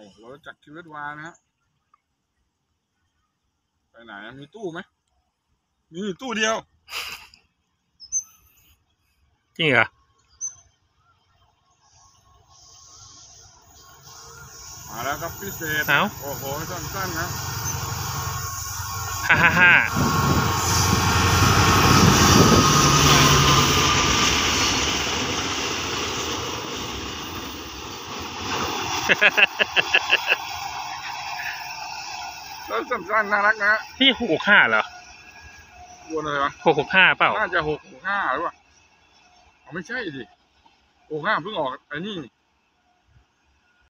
เราจัดคิวเวสวานะฮะไปไหนมีตู้ไหมมีตู้เดียวจริงเหรอมาแล้วครับพิเศษโอ้โหสั้นๆนะฮ่าแล้วสั้นๆน่ารักนะนี่665เหรอวนอะไรวะ 665เปล่าน่าจะ665หรือเปล่าไม่ใช่ดิ65เพิ่งออกไอ้นี่